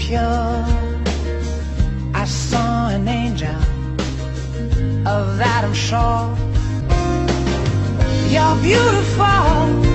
pure. I saw an angel, of that I'm sure. You're beautiful.